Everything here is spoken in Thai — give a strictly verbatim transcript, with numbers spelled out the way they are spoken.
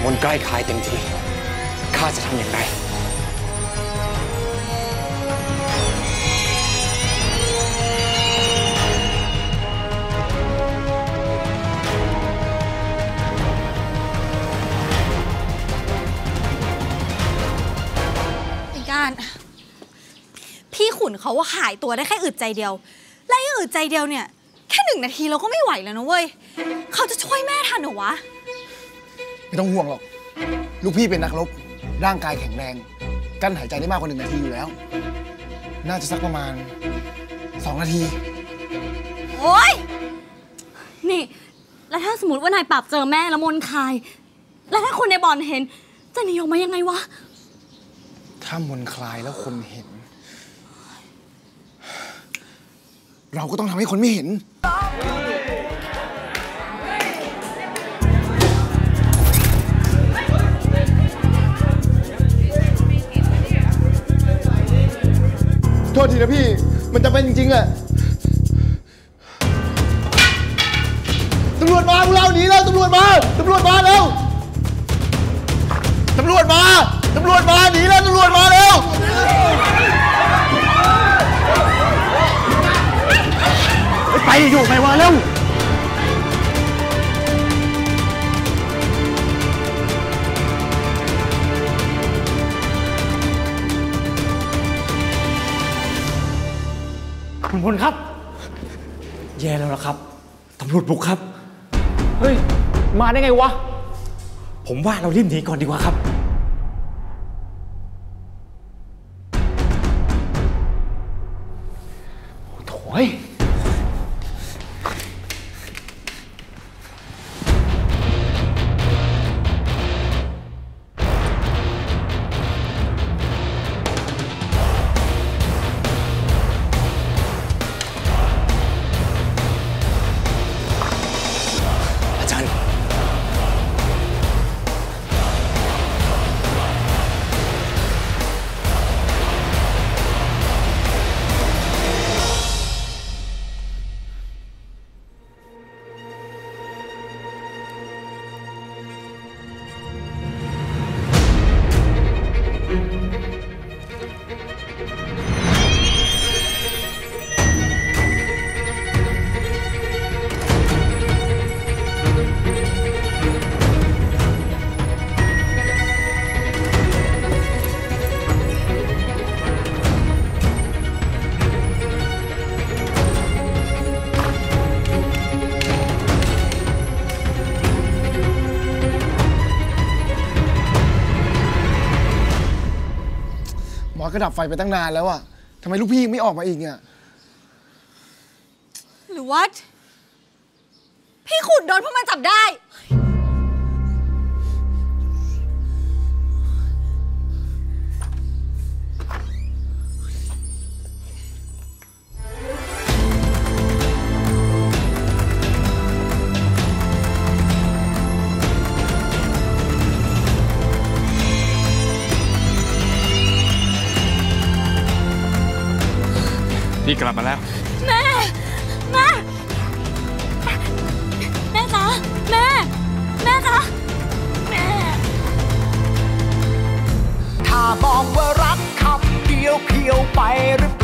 นใกล้คายเต็มทีข้าจะทำอย่างไรพี่ขุนเขาว่าหายตัวได้แค่อึดใจเดียวและไอ้อึดใจเดียวเนี่ยแค่หนึ่งนาทีเราก็ไม่ไหวแล้วนะเว้ยเขาจะช่วยแม่ทันเหรอวะไม่ต้องห่วงหรอกลูกพี่เป็นนักรบร่างกายแข็งแรงกั้นหายใจได้มากกว่าหนึ่งนาทีอยู่แล้วน่าจะสักประมาณสองนาทีโอ๊ยนี่แล้วถ้าสมมติว่านายปราบเจอแม่แล้วมนคายแล้วถ้าคนในบ่อนเห็นจะหนีออกมายังไงวะถ้ามนคลายแล้วคนเห็นเราก็ต้องทำให้คนไม่เห็นโทษทีนะพี่มันจะเป็นจริงๆแหละตำรวจมาพวกเราหนีแล้วตำรวจมาตำรวจมาแล้วตำรวจมาตำรวจมาหนีแล้วตำรวจมาแล้วไปอยู่ไปวะเร็วคุณพลครับแย่แล้วนะครับตำรวจบุกครับเฮ้ยมาได้ไงวะผมว่าเรารีบหนีก่อนดีกว่าครับโถ่หมอก็ดับไฟไปตั้งนานแล้วอะทำไมลูกพี่ยังไม่ออกมาอีกเนี่ยหรือว่าพี่ขุนโดนพวกมันจับได้พี่กลับมาแล้วแม่แม่แม่จ๋าแม่แม่จ๋าแม่ถ้ามองว่ารักคำเดียวเพียวไปหรือ